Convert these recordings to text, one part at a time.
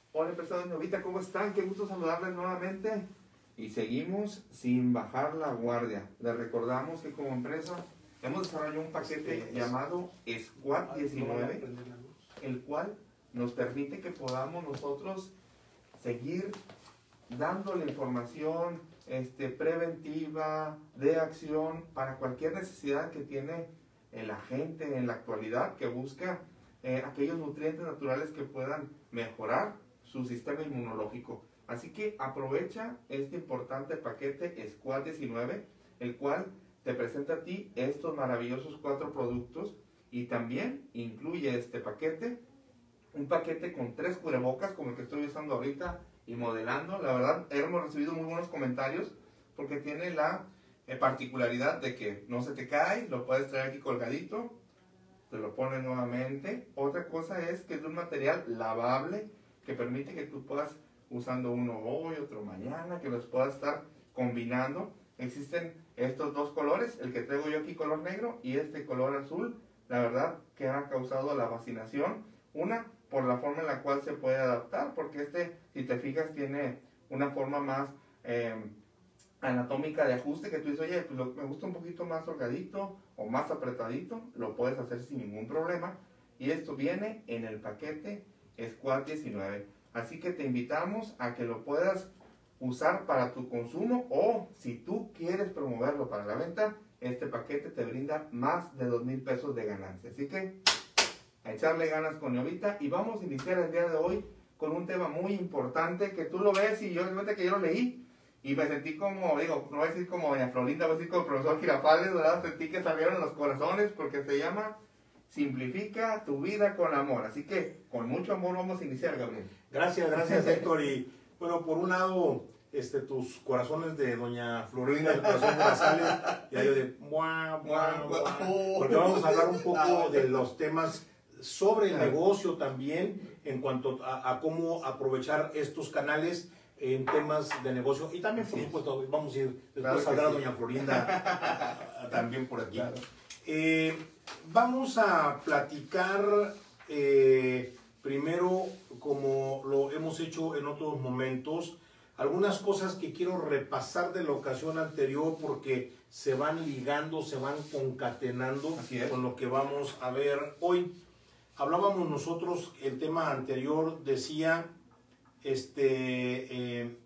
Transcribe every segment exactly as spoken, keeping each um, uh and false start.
Hola, empresa Doña Ovita, ¿cómo están? Qué gusto saludarles nuevamente. Y seguimos sin bajar la guardia. Les recordamos que como empresa hemos desarrollado un paquete llamado Squad diecinueve, el cual nos permite que podamos nosotros seguir dándole información este, preventiva, de acción, para cualquier necesidad que tiene la gente en la actualidad que busca eh, aquellos nutrientes naturales que puedan mejorar su sistema inmunológico. Así que aprovecha este importante paquete Squad diecinueve, el cual te presenta a ti estos maravillosos cuatro productos, y también incluye este paquete un paquete con tres cubrebocas como el que estoy usando ahorita y modelando. La verdad, hemos recibido muy buenos comentarios porque tiene la eh, particularidad de que no se te cae, lo puedes traer aquí colgadito, te lo pones nuevamente. Otra cosa es que es de un material lavable que permite que tú puedas usando uno hoy, otro mañana, que los puedas estar combinando. Existen estos dos colores, el que traigo yo aquí color negro y este color azul. La verdad que ha causado la fascinación, una por la forma en la cual se puede adaptar, porque este, si te fijas, tiene una forma más eh, anatómica de ajuste, que tú dices, oye, pues lo, me gusta un poquito más holgadito o más apretadito, lo puedes hacer sin ningún problema. Y esto viene en el paquete Squad diecinueve. Así que te invitamos a que lo puedas usar para tu consumo, o si tú quieres promoverlo para la venta, este paquete te brinda más de dos mil pesos de ganancia. Así que a echarle ganas con Ovita, y vamos a iniciar el día de hoy con un tema muy importante que tú lo ves y yo realmente que yo lo leí y me sentí como, digo, no voy a decir como doña Florinda, voy a decir como el profesor Girafales, ¿verdad? Sentí que salieron los corazones porque se llama Simplifica tu vida con amor. Así que con mucho amor vamos a iniciar, Gabriel. Gracias, gracias Héctor. Y bueno, por un lado, este, tus corazones de doña Florinda, el corazón de la sale, y yo de buah, buah, buah, porque vamos a hablar un poco de los temas sobre el negocio también, en cuanto a, a cómo aprovechar estos canales en temas de negocio. Y también, por supuesto, vamos a ir, después claro saldrá sí. doña Florinda también por aquí. Claro. Eh, vamos a platicar eh, primero, como lo hemos hecho en otros momentos, algunas cosas que quiero repasar de la ocasión anterior porque se van ligando, se van concatenando con lo que vamos a ver hoy. Hablábamos nosotros, el tema anterior decía, este, eh,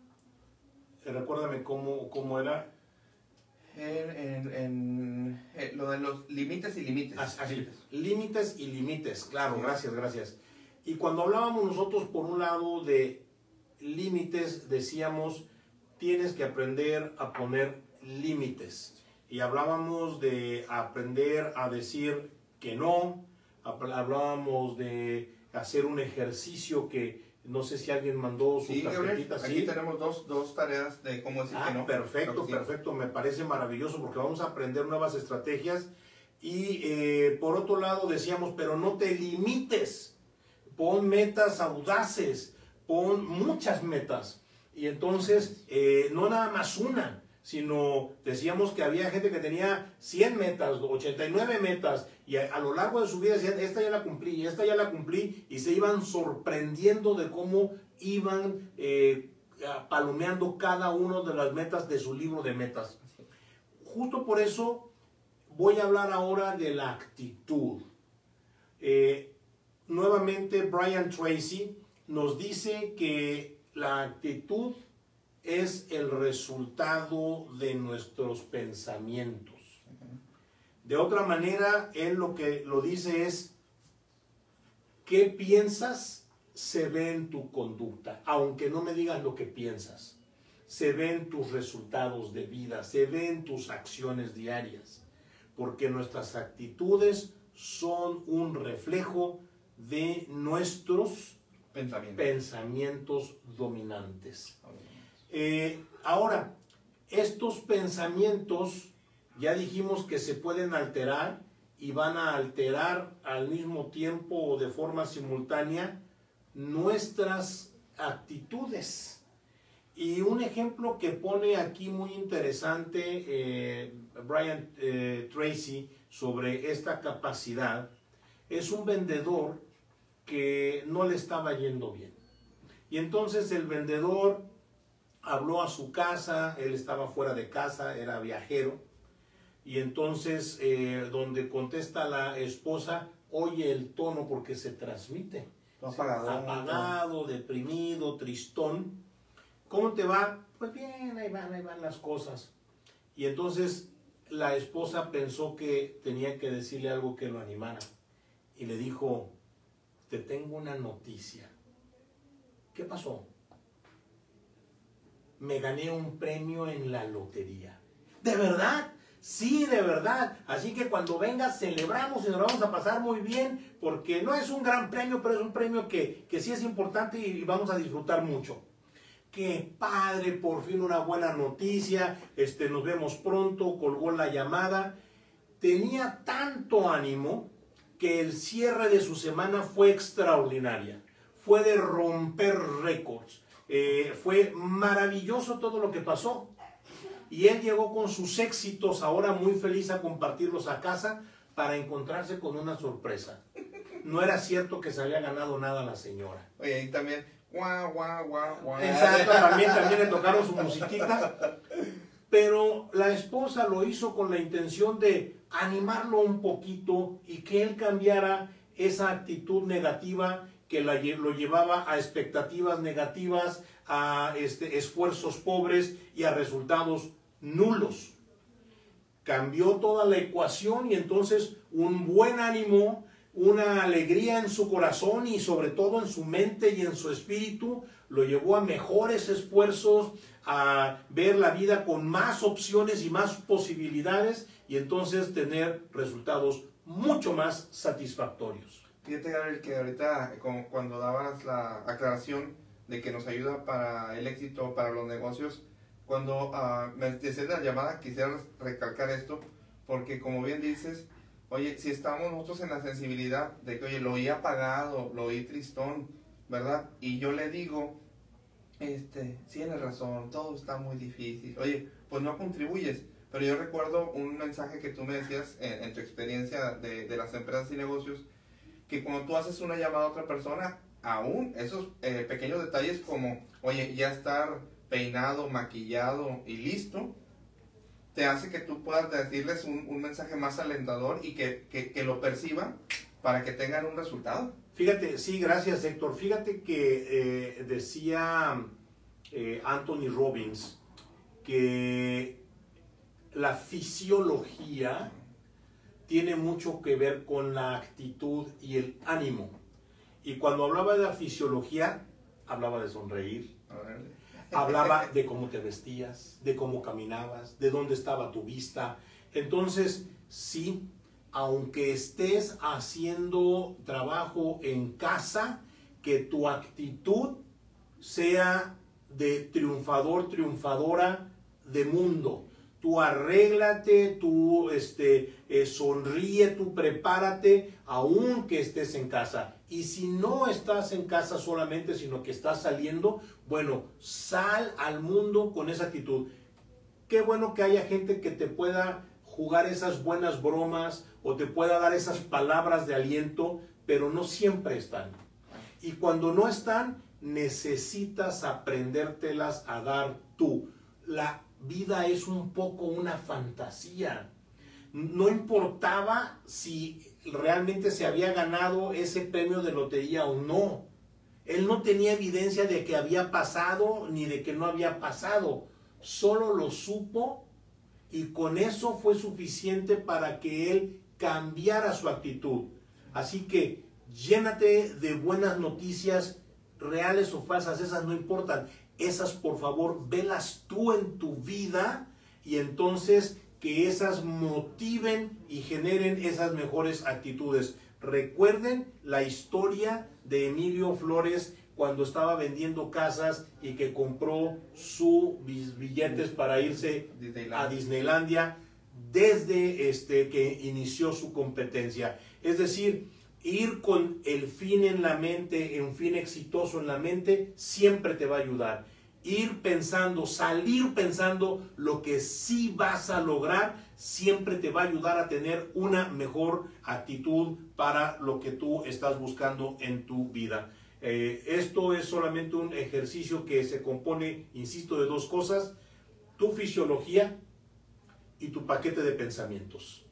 recuérdame cómo, cómo era. En, en, en, en lo de los límites y límites. Así, límites y límites, claro, sí. gracias, gracias. Y cuando hablábamos nosotros por un lado de límites, decíamos, tienes que aprender a poner límites. Y hablábamos de aprender a decir que no, hablábamos de hacer un ejercicio que no sé si alguien mandó sus sí, tarjetitas. Aquí ¿sí? tenemos dos, dos tareas de cómo decir ah, que no. Perfecto, sí. perfecto, me parece maravilloso porque vamos a aprender nuevas estrategias. Y eh, por otro lado decíamos, pero no te limites, pon metas audaces, pon muchas metas. Y entonces, eh, no nada más una, sino decíamos que había gente que tenía cien metas, ochenta y nueve metas, y a, a lo largo de su vida decían, esta ya la cumplí, y esta ya la cumplí, y se iban sorprendiendo de cómo iban eh, palomeando cada una de las metas de su libro de metas. Justo por eso voy a hablar ahora de la actitud. Eh, nuevamente Brian Tracy nos dice que la actitud es el resultado de nuestros pensamientos. De otra manera, él lo que lo dice es, ¿qué piensas? Se ve en tu conducta, aunque no me digas lo que piensas. Se ven tus resultados de vida, se ven tus acciones diarias, porque nuestras actitudes son un reflejo de nuestros pensamientos, pensamientos dominantes. Eh, ahora, estos pensamientos ya dijimos que se pueden alterar y van a alterar al mismo tiempo o de forma simultánea nuestras actitudes. Y un ejemplo que pone aquí muy interesante eh, Brian eh, Tracy sobre esta capacidad es un vendedor que no le estaba yendo bien. Y entonces el vendedor habló a su casa, él estaba fuera de casa, era viajero, y entonces eh, donde contesta la esposa, oye el tono porque se transmite. Apagado, apagado, deprimido, tristón. ¿Cómo te va? Pues bien, ahí van, ahí van las cosas. Y entonces la esposa pensó que tenía que decirle algo que lo animara. Y le dijo, te tengo una noticia. ¿Qué pasó? Me gané un premio en la lotería. ¿De verdad? Sí, de verdad. Así que cuando vengas celebramos y nos vamos a pasar muy bien, porque no es un gran premio, pero es un premio que, que sí es importante y vamos a disfrutar mucho. Qué padre, por fin una buena noticia, este, nos vemos pronto, colgó la llamada. Tenía tanto ánimo que el cierre de su semana fue extraordinaria. Fue de romper récords. Eh, fue maravilloso todo lo que pasó. Y él llegó con sus éxitos, ahora muy feliz a compartirlos a casa, para encontrarse con una sorpresa. No era cierto que se había ganado nada la señora. Oye, y también, guau, guau, guau, guau. Exacto, también, también le tocaron su musiquita. Pero la esposa lo hizo con la intención de animarlo un poquito y que él cambiara esa actitud negativa que la, lo llevaba a expectativas negativas, a este, esfuerzos pobres y a resultados nulos. Cambió toda la ecuación y entonces un buen ánimo, una alegría en su corazón y sobre todo en su mente y en su espíritu lo llevó a mejores esfuerzos, a ver la vida con más opciones y más posibilidades y entonces tener resultados mucho más satisfactorios. Fíjate, Gabriel, que ahorita como cuando dabas la aclaración de que nos ayuda para el éxito, para los negocios, cuando uh, me decías la llamada quisiera recalcar esto, porque como bien dices, oye, si estamos nosotros en la sensibilidad de que, oye, lo oí apagado, lo oí tristón, ¿verdad? Y yo le digo, este, tienes razón, todo está muy difícil, oye, pues no contribuyes. Pero yo recuerdo un mensaje que tú me decías en, en tu experiencia de, de las empresas y negocios, que cuando tú haces una llamada a otra persona, aún esos eh, pequeños detalles como, oye, ya estar peinado, maquillado y listo, te hace que tú puedas decirles un, un mensaje más alentador y que, que, que lo perciban para que tengan un resultado. Fíjate, sí, gracias Héctor. Fíjate que eh, decía eh, Anthony Robbins que la fisiología tiene mucho que ver con la actitud y el ánimo. Y cuando hablaba de la fisiología, hablaba de sonreír, hablaba de cómo te vestías, de cómo caminabas, de dónde estaba tu vista. Entonces, sí, aunque estés haciendo trabajo en casa, que tu actitud sea de triunfador, triunfadora de mundo. Tú arréglate, tú este, eh, sonríe, tú prepárate, aun que estés en casa. Y si no estás en casa solamente, sino que estás saliendo, bueno, sal al mundo con esa actitud. Qué bueno que haya gente que te pueda jugar esas buenas bromas o te pueda dar esas palabras de aliento, pero no siempre están. Y cuando no están, necesitas aprendértelas a dar tú. La vida es un poco una fantasía. No importaba si realmente se había ganado ese premio de lotería o no. Él no tenía evidencia de que había pasado ni de que no había pasado. Solo lo supo y con eso fue suficiente para que él cambiara su actitud. Así que llénate de buenas noticias, reales o falsas, esas no importan. Esas, por favor, velas tú en tu vida y entonces que esas motiven y generen esas mejores actitudes. Recuerden la historia de Emilio Flores cuando estaba vendiendo casas y que compró sus billetes para irse Disneylandia. a Disneylandia desde este, que inició su competencia. Es decir, ir con el fin en la mente, un fin exitoso en la mente, siempre te va a ayudar. Ir pensando, salir pensando lo que sí vas a lograr, siempre te va a ayudar a tener una mejor actitud para lo que tú estás buscando en tu vida. Eh, esto es solamente un ejercicio que se compone, insisto, de dos cosas: tu fisiología y tu paquete de pensamientos.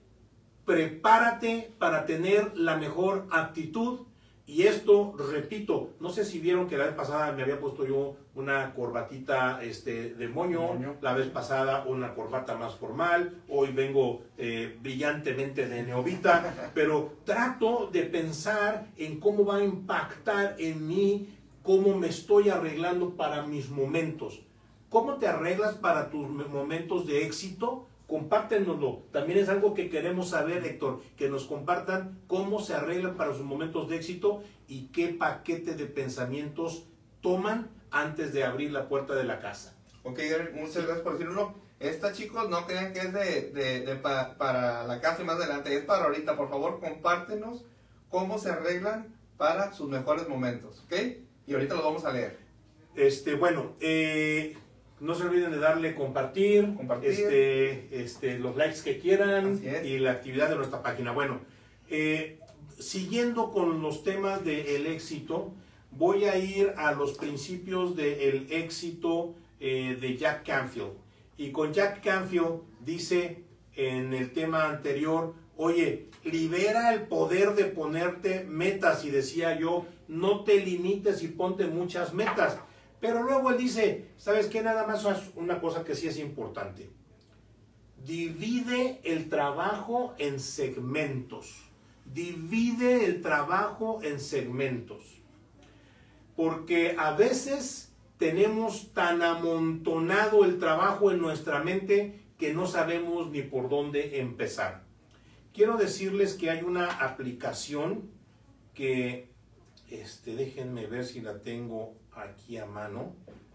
Prepárate para tener la mejor actitud. Y esto, repito, no sé si vieron que la vez pasada me había puesto yo una corbatita este, de moño, moño, la vez pasada una corbata más formal, hoy vengo eh, brillantemente de neovita, pero trato de pensar en cómo va a impactar en mí, cómo me estoy arreglando para mis momentos. ¿Cómo te arreglas para tus momentos de éxito? Compártenoslo. También es algo que queremos saber, Héctor, que nos compartan cómo se arreglan para sus momentos de éxito y qué paquete de pensamientos toman antes de abrir la puerta de la casa. Ok, muchas gracias por decirlo. Esta, chicos, no crean que es de, de, de pa, para la casa y más adelante, es para ahorita. Por favor, compártenos cómo se arreglan para sus mejores momentos, ¿ok? Y ahorita lo vamos a leer. Este, bueno, eh... no se olviden de darle compartir, compartir. Este, este, los likes que quieran y la actividad de nuestra página. Bueno, eh, siguiendo con los temas del éxito, voy a ir a los principios del éxito eh, de Jack Canfield. Y con Jack Canfield dice en el tema anterior, oye, libera el poder de ponerte metas. Y decía yo, no te limites y ponte muchas metas. Pero luego él dice, ¿sabes qué? Nada más es una cosa que sí es importante. Divide el trabajo en segmentos. Divide el trabajo en segmentos. Porque a veces tenemos tan amontonado el trabajo en nuestra mente que no sabemos ni por dónde empezar. Quiero decirles que hay una aplicación que, este, déjenme ver si la tengo aquí a mano.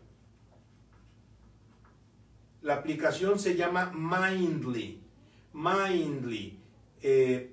La aplicación se llama Mindly. Mindly. Eh,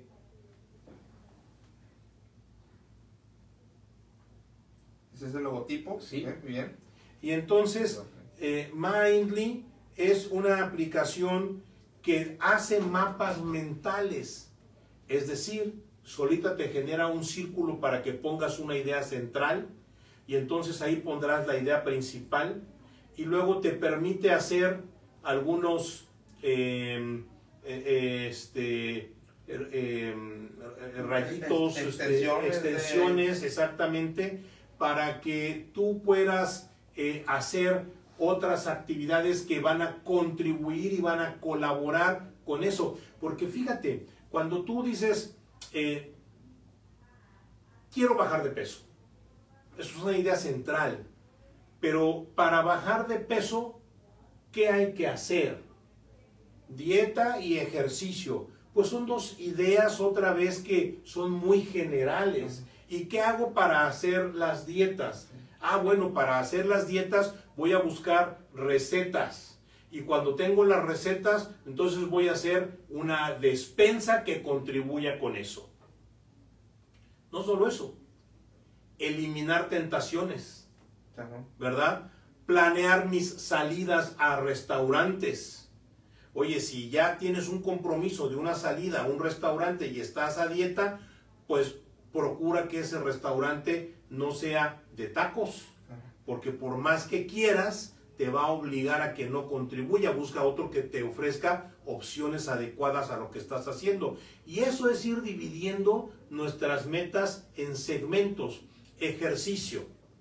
¿Ese es el logotipo? Sí. ¿Eh? Bien. Y entonces, eh, Mindly es una aplicación que hace mapas mentales. Es decir, solita te genera un círculo para que pongas una idea central. Y entonces ahí pondrás la idea principal y luego te permite hacer algunos eh, eh, este, eh, eh, rayitos, extensiones, este, extensiones de... exactamente, para que tú puedas eh, hacer otras actividades que van a contribuir y van a colaborar con eso. Porque fíjate, cuando tú dices, eh, quiero bajar de peso, eso es una idea central, pero para bajar de peso, ¿qué hay que hacer? Dieta y ejercicio, pues son dos ideas otra vez que son muy generales. ¿Y qué hago para hacer las dietas? Ah, bueno, para hacer las dietas voy a buscar recetas. Y cuando tengo las recetas, entonces voy a hacer una despensa que contribuya con eso. No solo eso. Eliminar tentaciones, ¿verdad? Planear mis salidas a restaurantes. Oye, si ya tienes un compromiso de una salida a un restaurante y estás a dieta, pues procura que ese restaurante no sea de tacos, porque por más que quieras, te va a obligar a que no contribuya. Busca otro que te ofrezca opciones adecuadas a lo que estás haciendo. Y eso es ir dividiendo nuestras metas en segmentos. Ejercicio.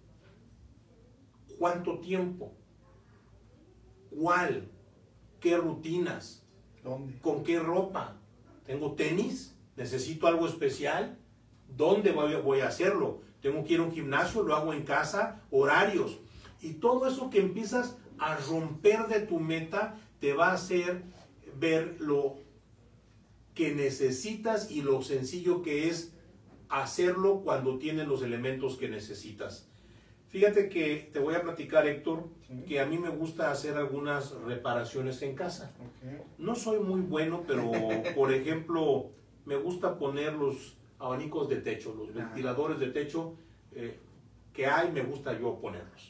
¿Cuánto tiempo? ¿Cuál? ¿Qué rutinas? ¿Dónde? ¿Con qué ropa? ¿Tengo tenis? ¿Necesito algo especial? ¿Dónde voy a, voy a hacerlo? ¿Tengo que ir a un gimnasio? ¿Lo hago en casa? Horarios. Y todo eso que empiezas a romper de tu meta te va a hacer ver lo que necesitas y lo sencillo que es hacerlo cuando tienes los elementos que necesitas. Fíjate que te voy a platicar, Héctor, sí, que a mí me gusta hacer algunas reparaciones en casa. Okay. No soy muy bueno, pero por ejemplo, me gusta poner los abanicos de techo, los ah. ventiladores de techo eh, que hay, me gusta yo ponerlos.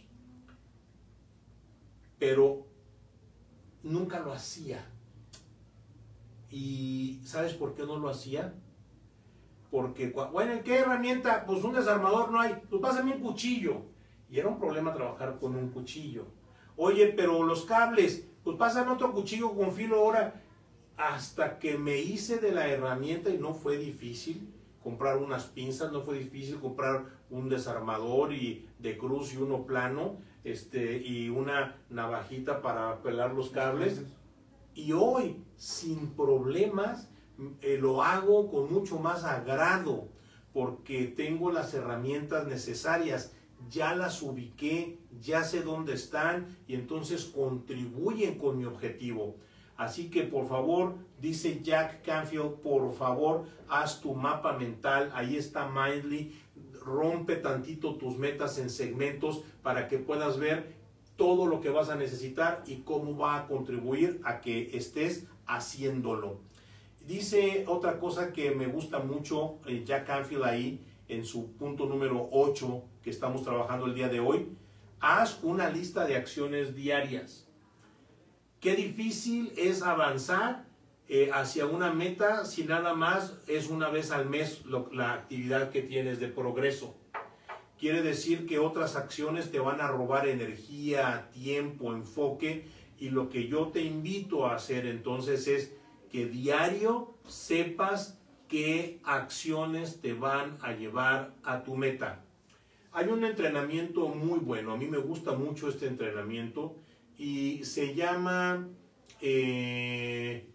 Pero nunca lo hacía. ¿Y sabes por qué no lo hacía? porque, bueno, ¿qué herramienta? Pues un desarmador no hay, pues pásame un cuchillo. Y era un problema trabajar con un cuchillo. Oye, pero los cables, pues pásame otro cuchillo con filo ahora. Hasta que me hice de la herramienta y no fue difícil comprar unas pinzas, no fue difícil comprar un desarmador y de cruz y uno plano, este, y una navajita para pelar los cables. Y hoy, sin problemas, eh, lo hago con mucho más agrado, porque tengo las herramientas necesarias, ya las ubiqué, ya sé dónde están y entonces contribuyen con mi objetivo. Así que por favor, dice Jack Canfield, por favor, haz tu mapa mental, ahí está Mindly, rompe tantito tus metas en segmentos para que puedas ver todo lo que vas a necesitar y cómo va a contribuir a que estés haciéndolo. Dice otra cosa que me gusta mucho, eh, Jack Canfield ahí, en su punto número ocho que estamos trabajando el día de hoy, haz una lista de acciones diarias. Qué difícil es avanzar eh, hacia una meta si nada más es una vez al mes lo, la actividad que tienes de progreso. Quiere decir que otras acciones te van a robar energía, tiempo, enfoque, y lo que yo te invito a hacer entonces es que diario sepas qué acciones te van a llevar a tu meta. Hay un entrenamiento muy bueno, a mí me gusta mucho este entrenamiento y se llama eh,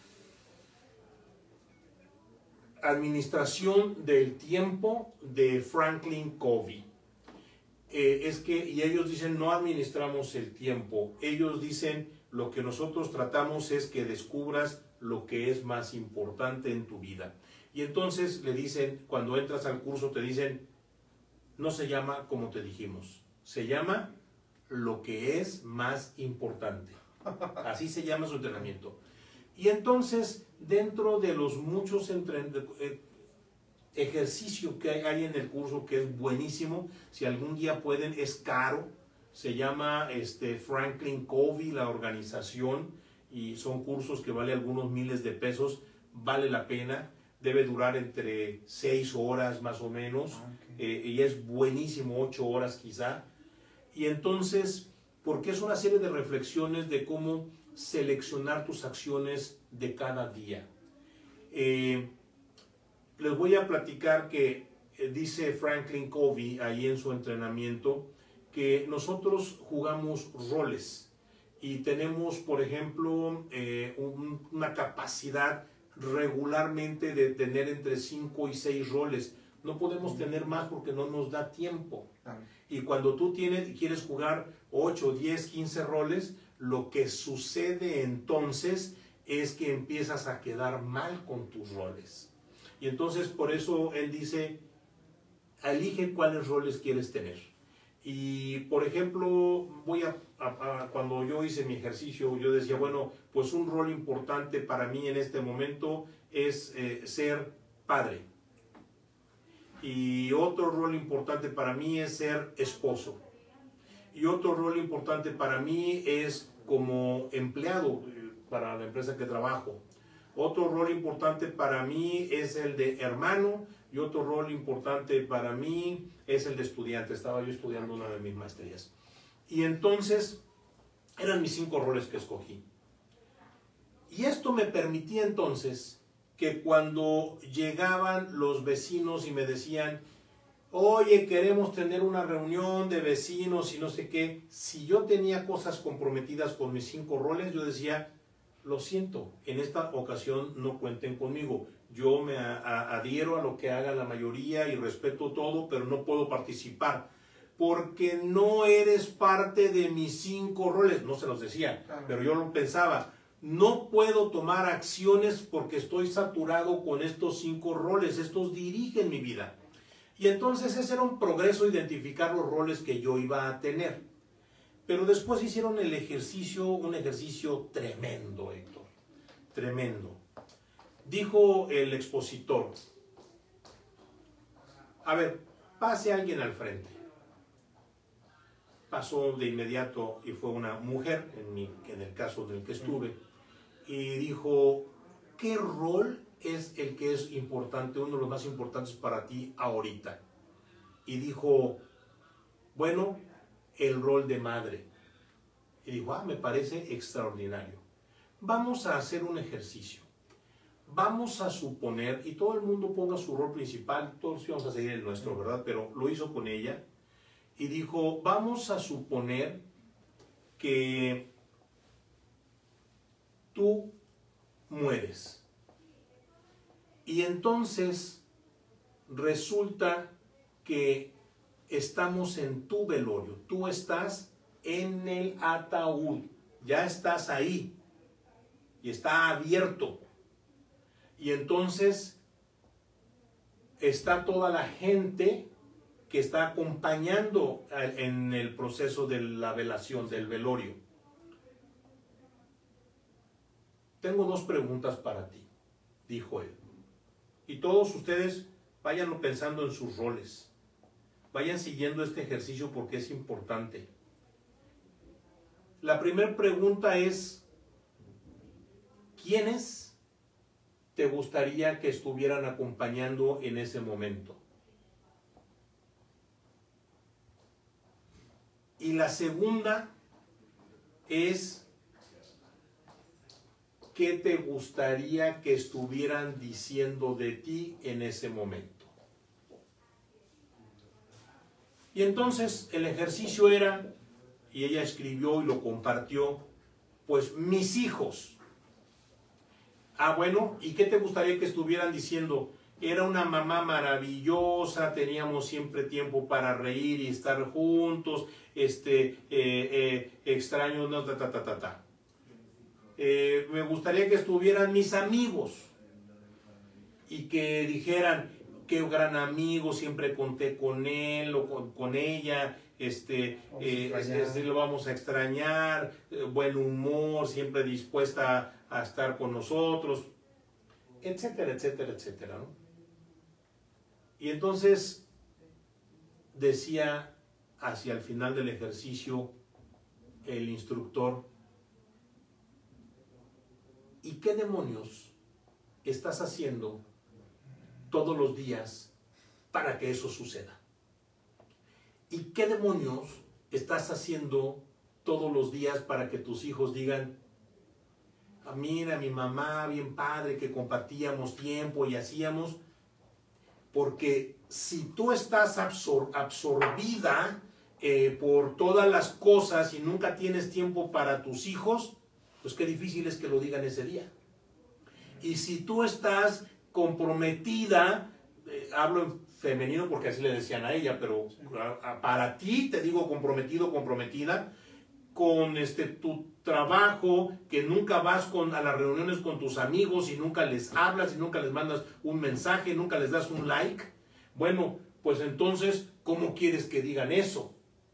Administración del Tiempo de Franklin Covey. Eh, es que, y ellos dicen, no administramos el tiempo, ellos dicen, lo que nosotros tratamos es que descubras lo que es más importante en tu vida. Y entonces le dicen, cuando entras al curso te dicen, no se llama como te dijimos, se llama lo que es más importante. Así se llama su entrenamiento. Y entonces, dentro de los muchos ejercicios que hay, hay en el curso, que es buenísimo, si algún día pueden, es caro, se llama este, Franklin Covey, la organización, y son cursos que vale algunos miles de pesos, vale la pena, debe durar entre seis horas más o menos, okay. eh, y es buenísimo, ocho horas quizá. Y entonces, porque es una serie de reflexiones de cómo seleccionar tus acciones de cada día. Eh, les voy a platicar que eh, dice Franklin Covey ahí en su entrenamiento que nosotros jugamos roles y tenemos, por ejemplo, eh, un, una capacidad regularmente de tener entre cinco y seis roles. No podemos tener más porque no nos da tiempo. Y cuando tú tienes, quieres jugar ocho, diez, quince roles, lo que sucede entonces es que empiezas a quedar mal con tus roles. Y entonces por eso él dice, elige cuáles roles quieres tener. Y por ejemplo, voy a, a, a, cuando yo hice mi ejercicio, yo decía, bueno, pues un rol importante para mí en este momento es eh, ser padre. Y otro rol importante para mí es ser esposo. Y otro rol importante para mí es como empleado para la empresa que trabajo. Otro rol importante para mí es el de hermano. Y otro rol importante para mí es el de estudiante. Estaba yo estudiando una de mis maestrías. Y entonces eran mis cinco roles que escogí. Y esto me permitía entonces que cuando llegaban los vecinos y me decían, oye, queremos tener una reunión de vecinos y no sé qué, si yo tenía cosas comprometidas con mis cinco roles, yo decía, lo siento, en esta ocasión no cuenten conmigo. Yo me a, a, adhiero a lo que haga la mayoría y respeto todo, pero no puedo participar, porque no eres parte de mis cinco roles. No se los decía, pero yo lo pensaba. No puedo tomar acciones porque estoy saturado con estos cinco roles, estos dirigen mi vida. Y entonces ese era un progreso, identificar los roles que yo iba a tener. Pero después hicieron el ejercicio, un ejercicio tremendo, Héctor, tremendo. Dijo el expositor, a ver, pase alguien al frente. Pasó de inmediato y fue una mujer, en, mi, en el caso del que estuve, y dijo, ¿qué rol es el que es importante, uno de los más importantes para ti ahorita? Y dijo, bueno, el rol de madre. Y dijo, ah, me parece extraordinario. Vamos a hacer un ejercicio. Vamos a suponer, y todo el mundo ponga su rol principal, todos íbamos a seguir el nuestro, ¿verdad? Pero lo hizo con ella. Y dijo, vamos a suponer que tú mueres. Y entonces resulta que estamos en tu velorio. Tú estás en el ataúd. Ya estás ahí. Y está abierto. Y entonces está toda la gente que está acompañando en el proceso de la velación, del velorio. Tengo dos preguntas para ti, dijo él. Y todos ustedes vayan pensando en sus roles. Vayan siguiendo este ejercicio porque es importante. La primera pregunta es, ¿quiénes te gustaría que estuvieran acompañando en ese momento? Y la segunda es, ¿qué te gustaría que estuvieran diciendo de ti en ese momento? Y entonces el ejercicio era, y ella escribió y lo compartió, pues mis hijos. Ah, bueno, ¿y qué te gustaría que estuvieran diciendo? Era una mamá maravillosa, teníamos siempre tiempo para reír y estar juntos, este, eh, eh, extraños, no, ta, ta, ta, ta, ta. Eh, me gustaría que estuvieran mis amigos y que dijeran, qué gran amigo, siempre conté con él o con, con ella, este, eh, este, lo vamos a extrañar, eh, buen humor, siempre dispuesta a, a estar con nosotros, etcétera, etcétera, etcétera, ¿no? Y entonces decía hacia el final del ejercicio el instructor, ¿y qué demonios estás haciendo todos los días para que eso suceda? ¿Y qué demonios estás haciendo todos los días para que tus hijos digan, ah, mira, mi mamá, bien padre, que compartíamos tiempo y hacíamos? Porque si tú estás absor absorbida eh, por todas las cosas y nunca tienes tiempo para tus hijos, pues qué difícil es que lo digan ese día. Y si tú estás comprometida, eh, hablo en femenino porque así le decían a ella, pero a, a, para ti te digo comprometido, comprometida, con este, tu trabajo, que nunca vas con, a las reuniones con tus amigos y nunca les hablas y nunca les mandas un mensaje, nunca les das un like, bueno, pues entonces, ¿cómo quieres que digan eso?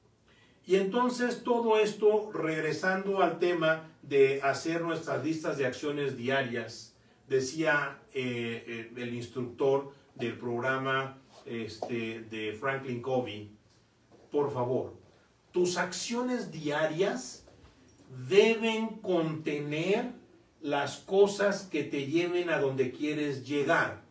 Y entonces todo esto, regresando al tema de hacer nuestras listas de acciones diarias, decía eh, eh, el instructor del programa este, de Franklin Covey, por favor, tus acciones diarias deben contener las cosas que te lleven a donde quieres llegar.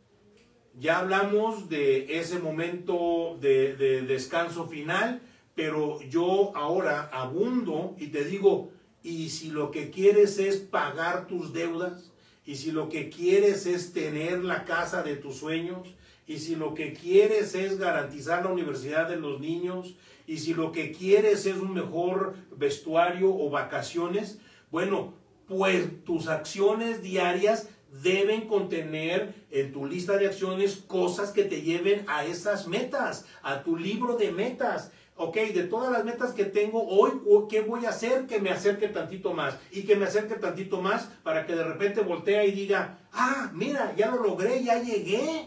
Ya hablamos de ese momento de, de descanso final, pero yo ahora abundo y te digo, y si lo que quieres es pagar tus deudas, y si lo que quieres es tener la casa de tus sueños, y si lo que quieres es garantizar la universidad de los niños, y si lo que quieres es un mejor vestuario o vacaciones, bueno, pues tus acciones diarias deben contener en tu lista de acciones cosas que te lleven a esas metas, a tu libro de metas. Ok, de todas las metas que tengo hoy, ¿qué voy a hacer que me acerque tantito más? Y que me acerque tantito más para que de repente voltee y diga, ah, mira, ya lo logré, ya llegué.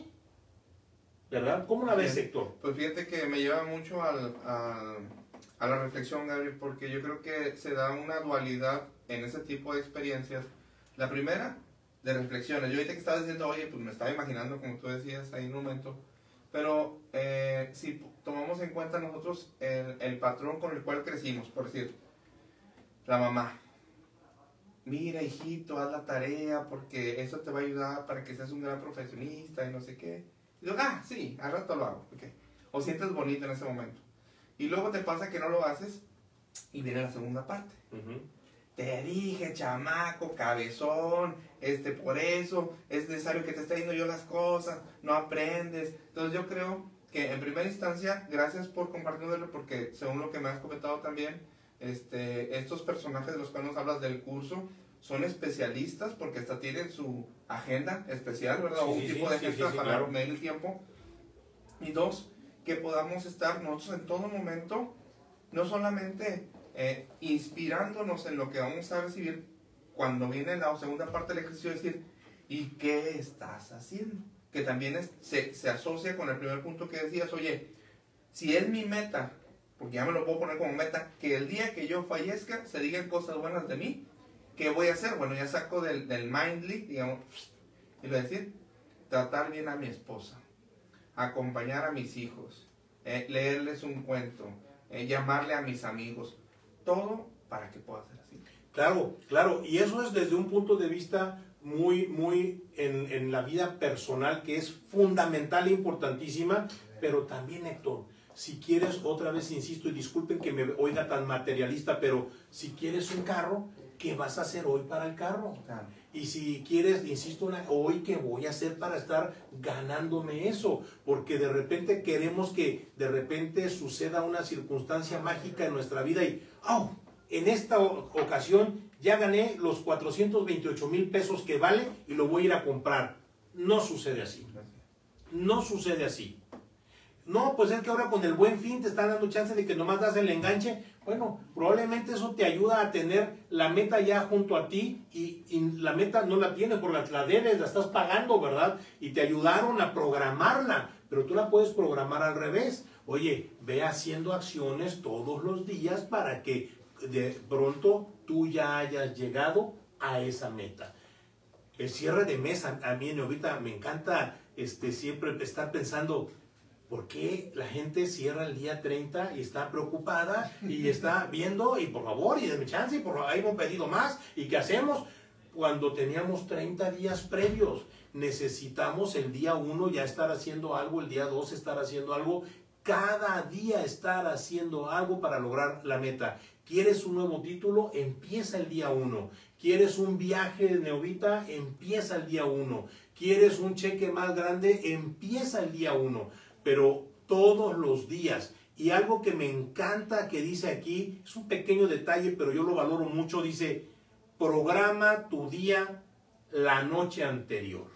¿Verdad? ¿Cómo la ves, Bien, Héctor? Pues fíjate que me lleva mucho al, al, a la reflexión, Gabriel, porque yo creo que se da una dualidad en ese tipo de experiencias. La primera, de reflexiones. Yo ahorita que estaba diciendo, oye, pues me estaba imaginando, como tú decías ahí en un momento, pero eh, si tomamos en cuenta nosotros el, el patrón con el cual crecimos, por decir, la mamá. mira hijito, haz la tarea porque eso te va a ayudar para que seas un gran profesionista y no sé qué. Y yo, ah, sí, al rato lo hago. Okay. O sientes bonito en ese momento. Y luego te pasa que no lo haces y viene la segunda parte. Uh-huh. Te dije, chamaco, cabezón, este, por eso es necesario que te esté diciendo yo las cosas, no aprendes. Entonces yo creo que en primera instancia, gracias por compartirlo, porque según lo que me has comentado también, este, estos personajes de los cuales nos hablas del curso son especialistas porque hasta tienen su agenda especial, ¿verdad? Sí, o un sí, tipo sí, de agenda sí, sí, para claro. medir el tiempo. Y dos, que podamos estar nosotros en todo momento, no solamente eh, inspirándonos en lo que vamos a recibir cuando viene la segunda parte del ejercicio, decir, ¿y qué estás haciendo? Que también es, se, se asocia con el primer punto que decías, oye, si es mi meta, porque ya me lo puedo poner como meta, que el día que yo fallezca se digan cosas buenas de mí, ¿qué voy a hacer? Bueno, ya saco del, del Mindly, digamos, y lo decir, tratar bien a mi esposa, acompañar a mis hijos, eh, leerles un cuento, eh, llamarle a mis amigos, todo para que pueda ser así. Claro, claro, y eso es desde un punto de vista muy, muy en, en la vida personal, que es fundamental e importantísima, pero también, Héctor, si quieres, otra vez insisto, y disculpen que me oiga tan materialista, pero si quieres un carro, ¿qué vas a hacer hoy para el carro? Claro. Y si quieres, insisto, una, hoy ¿qué voy a hacer para estar ganándome eso? Porque de repente queremos que de repente suceda una circunstancia mágica en nuestra vida y ¡oh! En esta ocasión ya gané los cuatrocientos veintiocho mil pesos que vale y lo voy a ir a comprar. No sucede así. No sucede así. No, pues es que ahora con el Buen Fin te están dando chance de que nomás das el enganche. Bueno, probablemente eso te ayuda a tener la meta ya junto a ti y, y la meta no la tienes por la, la debes, la estás pagando, ¿verdad? Y te ayudaron a programarla, pero tú la puedes programar al revés. Oye, ve haciendo acciones todos los días para que de pronto tú ya hayas llegado a esa meta. El cierre de mes, a, a mí ahorita me encanta este, siempre estar pensando, ¿por qué la gente cierra el día treinta y está preocupada y está viendo, y por favor, y denme chance, y por favor, ahí hemos pedido más, y qué hacemos? Cuando teníamos treinta días previos, necesitamos el día uno ya estar haciendo algo, el día dos estar haciendo algo, cada día estar haciendo algo para lograr la meta. ¿Quieres un nuevo título? Empieza el día uno. ¿Quieres un viaje de Neovita? Empieza el día uno. ¿Quieres un cheque más grande? Empieza el día uno. Pero todos los días. Y algo que me encanta que dice aquí, es un pequeño detalle, pero yo lo valoro mucho, dice, programa tu día la noche anterior.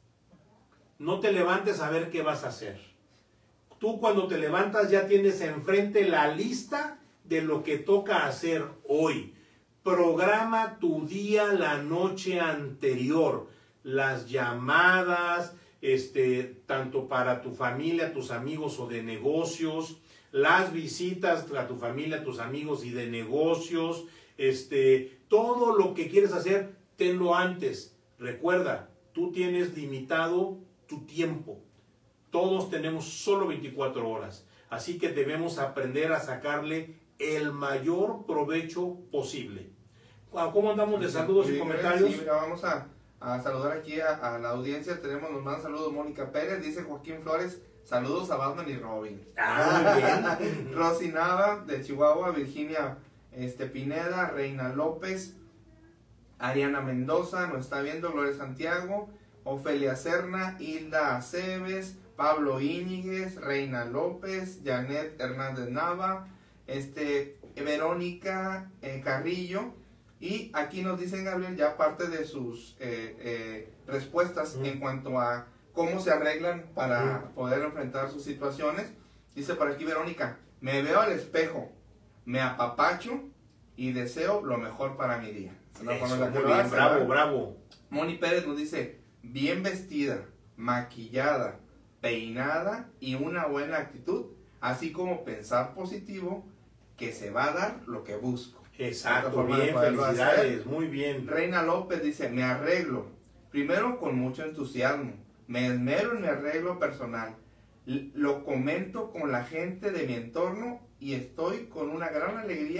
No te levantes a ver qué vas a hacer. Tú cuando te levantas ya tienes enfrente la lista de lo que toca hacer hoy. Programa tu día la noche anterior. Las llamadas, este, tanto para tu familia, tus amigos o de negocios, las visitas a tu familia, tus amigos y de negocios, este, todo lo que quieres hacer, tenlo antes. Recuerda, tú tienes limitado tu tiempo. Todos tenemos solo veinticuatro horas. Así que debemos aprender a sacarle el mayor provecho posible. ¿Cómo andamos de saludos sí, y comentarios? Sí, mira, vamos a, a saludar aquí a, a la audiencia. Tenemos, nos manda saludos Mónica Pérez, dice Joaquín Flores, saludos a Batman y Robin. Ah, bien. Rosy Nava de Chihuahua, Virginia este, Pineda, Reina López, Ariana Mendoza, nos está viendo, Gloria Santiago, Ofelia Serna, Hilda Aceves, Pablo Íñiguez, Reina López, Janet Hernández Nava, este, Verónica eh, Carrillo, y aquí nos dicen, Gabriel, ya parte de sus eh, eh, respuestas mm. en cuanto a cómo se arreglan para mm. poder enfrentar sus situaciones. Dice por aquí Verónica, me veo al espejo, me apapacho y deseo lo mejor para mi día. Eso, Eso, muy bien, hace, bravo, ¿verdad? Bravo. Moni Pérez nos dice, bien vestida, maquillada, peinada y una buena actitud, así como pensar positivo, que se va a dar lo que busco. Exacto, bien, felicidades, muy bien. Reina López dice, me arreglo, primero con mucho entusiasmo, me esmero en mi arreglo personal, lo comento con la gente de mi entorno y estoy con una gran alegría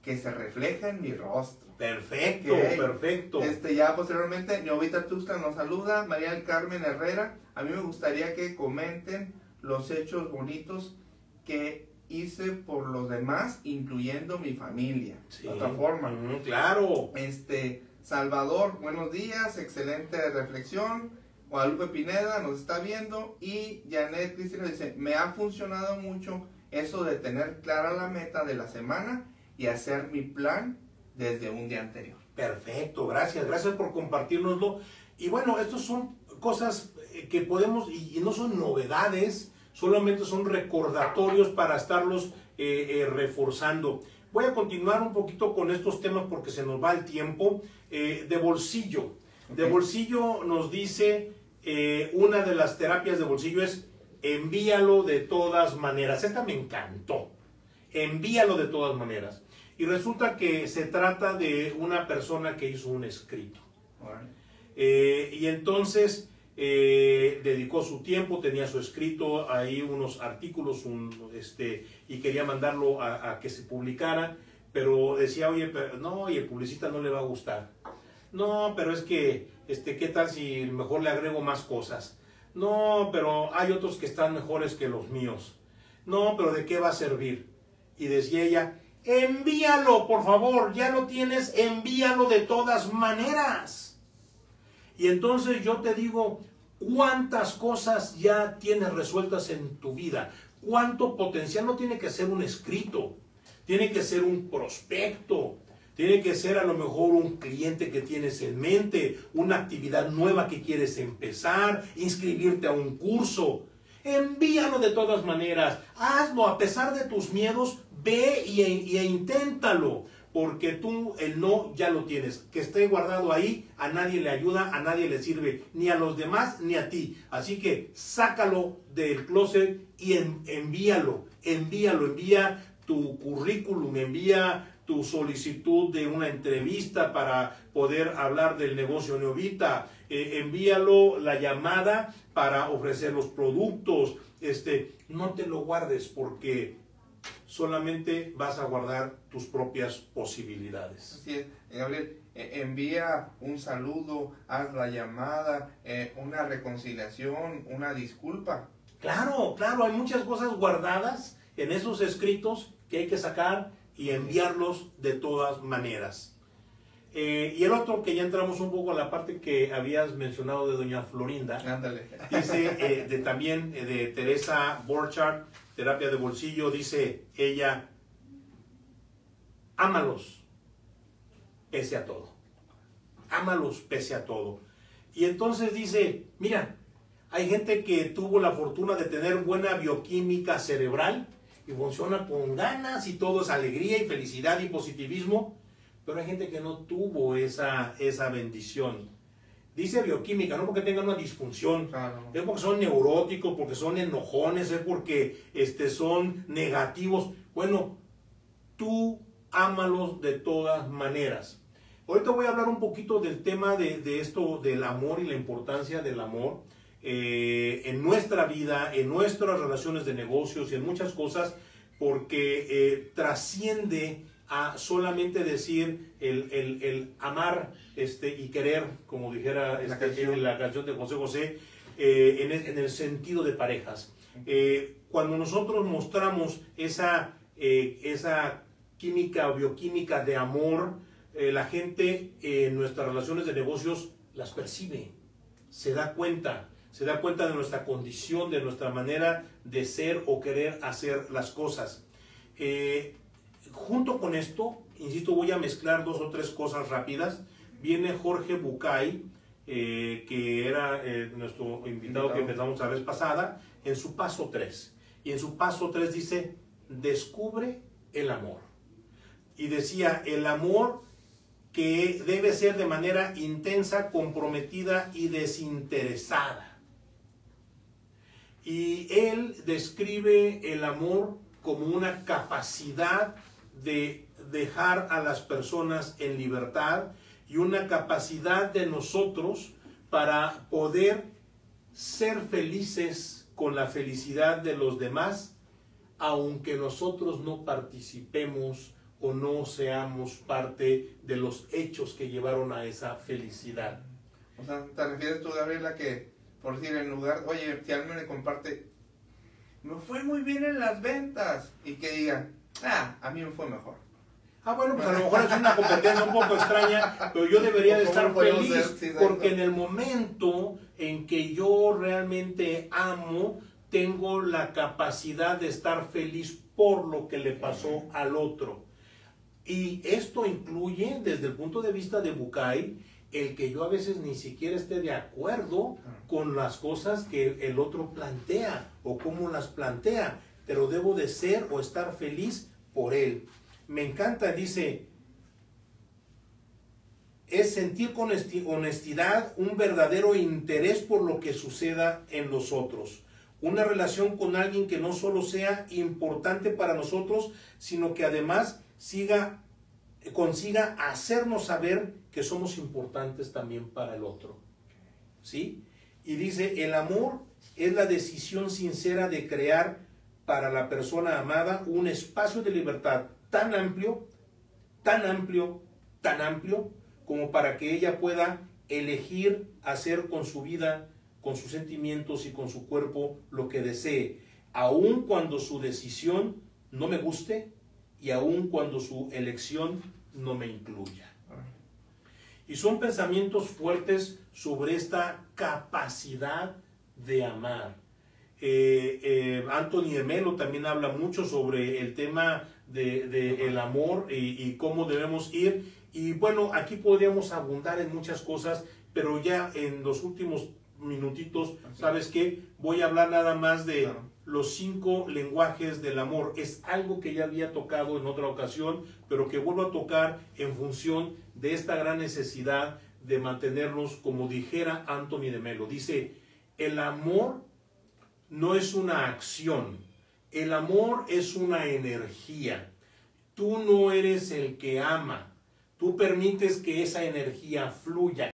que se refleja en mi rostro. Perfecto, Okay. perfecto. Este, ya posteriormente, Ñovita Tuxtla nos saluda, María del Carmen Herrera. A mí me gustaría que comenten los hechos bonitos que hice por los demás, incluyendo mi familia. Sí. De otra forma. Mm, claro. Este, Salvador, buenos días, excelente reflexión. Guadalupe Pineda nos está viendo. Y Janet Cristina dice, me ha funcionado mucho eso de tener clara la meta de la semana y hacer mi plan desde un día anterior. Perfecto, gracias, gracias por compartirnoslo. Y bueno, estas son cosas que podemos, y no son novedades, solamente son recordatorios para estarlos eh, eh, reforzando. Voy a continuar un poquito con estos temas porque se nos va el tiempo. Eh, de bolsillo. Okay. De bolsillo nos dice, eh, una de las terapias de bolsillo es envíalo de todas maneras. Esta me encantó. Envíalo de todas maneras. Y resulta que se trata de una persona que hizo un escrito. Right. Eh, y entonces eh, dedicó su tiempo, tenía su escrito, ahí unos artículos, un, este, y quería mandarlo a, a que se publicara, pero decía, oye, pero, no, y el publicista no le va a gustar. No, pero es que, este, ¿qué tal si mejor le agrego más cosas? No, pero hay otros que están mejores que los míos. No, pero ¿de qué va a servir? Y decía ella, envíalo, por favor, ya lo tienes, envíalo de todas maneras. Y entonces yo te digo, ¿cuántas cosas ya tienes resueltas en tu vida? ¿Cuánto potencial? No tiene que ser un escrito, tiene que ser un prospecto, tiene que ser a lo mejor un cliente que tienes en mente, una actividad nueva que quieres empezar, inscribirte a un curso. Envíalo de todas maneras, hazlo a pesar de tus miedos, ve y, y inténtalo, porque tú el no ya lo tienes. Que esté guardado ahí, a nadie le ayuda, a nadie le sirve, ni a los demás ni a ti. Así que sácalo del closet y en, envíalo, envíalo, envía tu currículum, envía tu solicitud de una entrevista para poder hablar del negocio Ñovita, eh, envíalo la llamada para ofrecer los productos. Este, no te lo guardes porque solamente vas a guardar tus propias posibilidades. Así es, Gabriel, eh, envía un saludo, haz la llamada, eh, una reconciliación, una disculpa. Claro, claro, hay muchas cosas guardadas en esos escritos que hay que sacar y enviarlos de todas maneras. Eh, y el otro, que ya entramos un poco a la parte que habías mencionado de doña Florinda. Ándale. Dice eh, de, también eh, de Teresa Borchardt, terapia de bolsillo, dice ella, ámalos pese a todo. Ámalos pese a todo. Y entonces dice, mira, hay gente que tuvo la fortuna de tener buena bioquímica cerebral y funciona con ganas y todo es alegría y felicidad y positivismo, pero hay gente que no tuvo esa, esa bendición. Dice bioquímica, no porque tengan una disfunción, claro. Es porque son neuróticos, porque son enojones, es porque este, son negativos. Bueno, tú ámalos de todas maneras. Ahorita voy a hablar un poquito del tema de, de esto, del amor y la importancia del amor eh, en nuestra vida, en nuestras relaciones de negocios y en muchas cosas, porque eh, trasciende a solamente decir el, el, el amar este, y querer, como dijera este, la, canción. la canción de José José, eh, en, el, en el sentido de parejas. Eh, cuando nosotros mostramos esa, eh, esa química o bioquímica de amor, eh, la gente eh, en nuestras relaciones de negocios las percibe, se da cuenta, se da cuenta de nuestra condición, de nuestra manera de ser o querer hacer las cosas. Eh, Junto con esto, insisto, voy a mezclar dos o tres cosas rápidas. Viene Jorge Bucay, eh, que era eh, nuestro invitado, invitado que empezamos la vez pasada, en su paso tres. Y en su paso tres dice, descubre el amor. Y decía, el amor que debe ser de manera intensa, comprometida y desinteresada. Y él describe el amor como una capacidad de dejar a las personas en libertad y una capacidad de nosotros para poder ser felices con la felicidad de los demás, aunque nosotros no participemos o no seamos parte de los hechos que llevaron a esa felicidad. O sea, ¿te refieres tú, Gabriel, a que, por decir, en lugar, oye, si alguien me comparte, me fue muy bien en las ventas, y que diga, ah, a mí me fue mejor? Ah, bueno, pues a lo mejor es una competencia un poco extraña, pero yo debería de estar feliz, sí, porque en el momento en que yo realmente amo, tengo la capacidad de estar feliz por lo que le pasó al otro. Y esto incluye, desde el punto de vista de Bucay, el que yo a veces ni siquiera esté de acuerdo con las cosas que el otro plantea o cómo las plantea, pero debo de ser o estar feliz por él. Me encanta, dice, es sentir con honestidad un verdadero interés por lo que suceda en los otros. Una relación con alguien que no solo sea importante para nosotros, sino que además siga, consiga hacernos saber que somos importantes también para el otro. ¿Sí? Y dice, el amor es la decisión sincera de crear para la persona amada un espacio de libertad tan amplio, tan amplio, tan amplio, como para que ella pueda elegir hacer con su vida, con sus sentimientos y con su cuerpo lo que desee, aun cuando su decisión no me guste y aun cuando su elección no me incluya. Y son pensamientos fuertes sobre esta capacidad de amar. Eh, eh, Anthony de Melo también habla mucho sobre el tema de, de el amor y, y cómo debemos ir. Y bueno, aquí podríamos abundar en muchas cosas, pero ya en los últimos minutitos, ¿sabes qué? Voy a hablar nada más de claro. los cinco lenguajes del amor. Es algo que ya había tocado en otra ocasión, pero que vuelvo a tocar en función de esta gran necesidad de mantenernos, como dijera Anthony de Melo. Dice, el amor no es una acción, el amor es una energía. Tú no eres el que ama, tú permites que esa energía fluya.